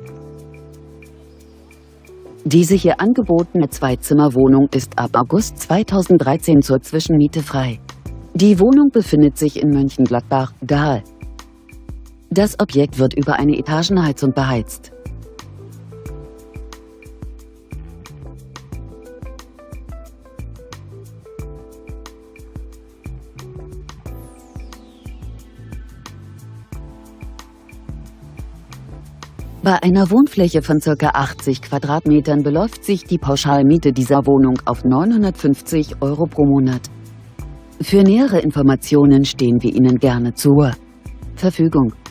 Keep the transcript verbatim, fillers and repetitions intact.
Diese hier angebotene Zweizimmerwohnung ist ab August zweitausenddreizehn zur Zwischenmiete frei. Die Wohnung befindet sich in Mönchengladbach-Dahl. Das Objekt wird über eine Etagenheizung beheizt. Bei einer Wohnfläche von ca. achtzig Quadratmetern beläuft sich die Pauschalmiete dieser Wohnung auf neunhundertfünfzig Euro pro Monat. Für nähere Informationen stehen wir Ihnen gerne zur Verfügung.